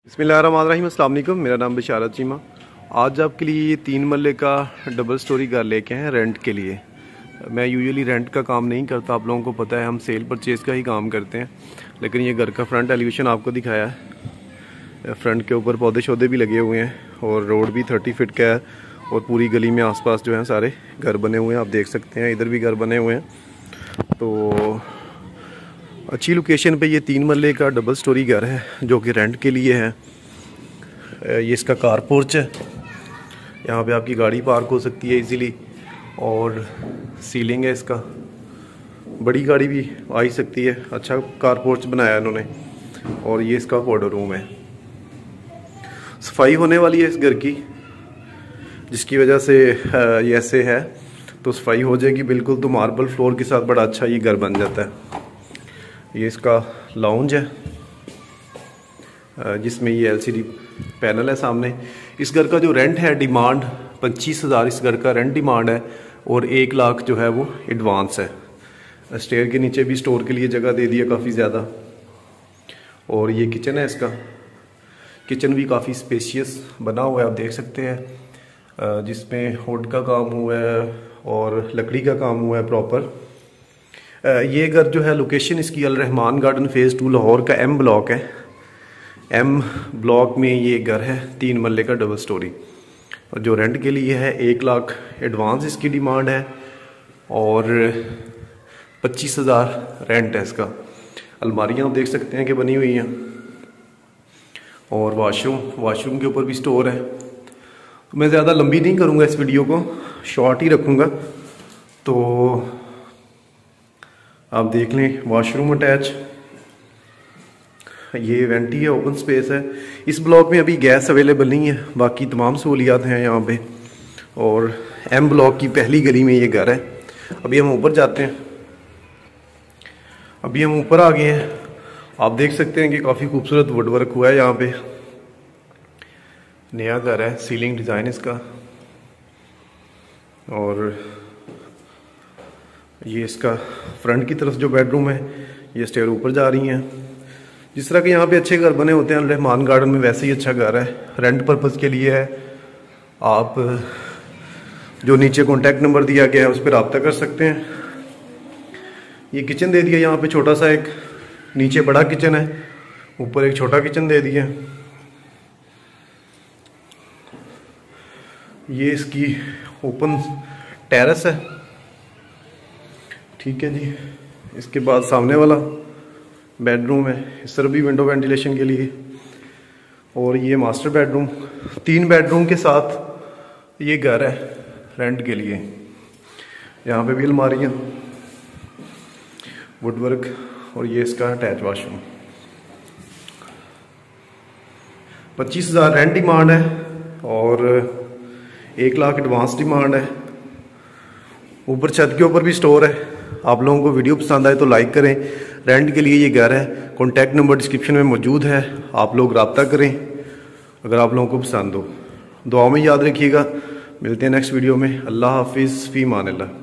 बिस्मिल्लाहिर्रहमानिर्रहीम, अस्सलाम वालेकुम। मेरा नाम बिशारत चीमा। आज आपके लिए ये 3 मरले का डबल स्टोरी घर लेके हैं रेंट के लिए। मैं यूजुअली रेंट का काम नहीं करता, आप लोगों को पता है, हम सेल परचेज़ का ही काम करते हैं। लेकिन ये घर का फ्रंट एलिवेशन आपको दिखाया है। फ्रंट के ऊपर पौधे शौधे भी लगे हुए हैं और रोड भी 30 फीट का है और पूरी गली में आसपास जो है सारे घर बने हुए हैं। आप देख सकते हैं इधर भी घर बने हुए हैं। तो अच्छी लोकेशन पे ये 3 मरले का डबल स्टोरी घर है जो कि रेंट के लिए है। ये इसका कार पोर्च है, यहाँ पे आपकी गाड़ी पार्क हो सकती है इजीली, और सीलिंग है इसका, बड़ी गाड़ी भी आ ही सकती है। अच्छा कार पोर्च बनाया इन्होंने। और ये इसका पाउडर रूम है। सफाई होने वाली है इस घर की, जिसकी वजह से ये ऐसे है, तो सफाई हो जाएगी बिल्कुल, तो मार्बल फ्लोर के साथ बड़ा अच्छा ये घर बन जाता है। ये इसका लाउंज है जिसमें ये LCD पैनल है सामने। इस घर का जो रेंट है, डिमांड 25,000 इस घर का रेंट डिमांड है और 1 लाख जो है वो एडवांस है। स्टेयर के नीचे भी स्टोर के लिए जगह दे दी है काफ़ी ज़्यादा। और ये किचन है इसका। किचन भी काफ़ी स्पेशियस बना हुआ है, आप देख सकते हैं, जिसमें वुड का काम हुआ है और लकड़ी का काम हुआ है प्रॉपर। ये घर जो है, लोकेशन इसकी अल रहमान गार्डन फेज़ 2 लाहौर का M ब्लॉक है। M ब्लॉक में ये घर है 3 मरले का डबल स्टोरी, और जो रेंट के लिए है 1 लाख एडवांस इसकी डिमांड है और 25,000 रेंट है इसका। अलमारियाँ आप देख सकते हैं कि बनी हुई हैं, और वाशरूम के ऊपर भी स्टोर है। तो मैं ज़्यादा लंबी नहीं करूँगा इस वीडियो को, शॉर्ट ही रखूँगा। तो आप देख लें, वॉशरूम अटैच, ये वेंटी है, ओपन स्पेस है। इस ब्लॉक में अभी गैस अवेलेबल नहीं है, बाकी तमाम सहूलियात हैं यहाँ पे। और M ब्लॉक की पहली गली में ये घर है। अभी हम ऊपर जाते हैं। अभी हम ऊपर आ गए हैं। आप देख सकते हैं कि काफ़ी खूबसूरत वुडवर्क हुआ है यहाँ पे। नया घर है, सीलिंग डिज़ाइन इसका। और ये इसका फ्रंट की तरफ जो बेडरूम है, ये स्टेयर ऊपर जा रही हैं। जिस तरह के यहाँ पे अच्छे घर बने होते हैं रहमान गार्डन में, वैसे ही अच्छा घर है, रेंट पर्पज़ के लिए है। आप जो नीचे कॉन्टैक्ट नंबर दिया गया है उस पर रब्ता कर सकते हैं। ये किचन दे दिया यहाँ पे छोटा सा, एक नीचे बड़ा किचन है, ऊपर एक छोटा किचन दे दिया। ये इसकी ओपन टेरेस है, ठीक है जी। इसके बाद सामने वाला बेडरूम है, इस तरफ भी विंडो वेंटिलेशन के लिए। और ये मास्टर बेडरूम, 3 बेडरूम के साथ ये घर है रेंट के लिए। यहाँ पे भी अलमारियाँ, वुडवर्क, और ये इसका अटैच वाशरूम। 25,000 रेंट डिमांड है और 1 लाख एडवांस डिमांड है। ऊपर छत के ऊपर भी स्टोर है। आप लोगों को वीडियो पसंद आए तो लाइक करें। रेंट के लिए ये घर है, कॉन्टैक्ट नंबर डिस्क्रिप्शन में मौजूद है, आप लोग रब्ता करें अगर आप लोगों को पसंद हो। दुआ में याद रखिएगा। मिलते हैं नेक्स्ट वीडियो में। अल्लाह हाफिज़, फ़ी अमान अल्लाह।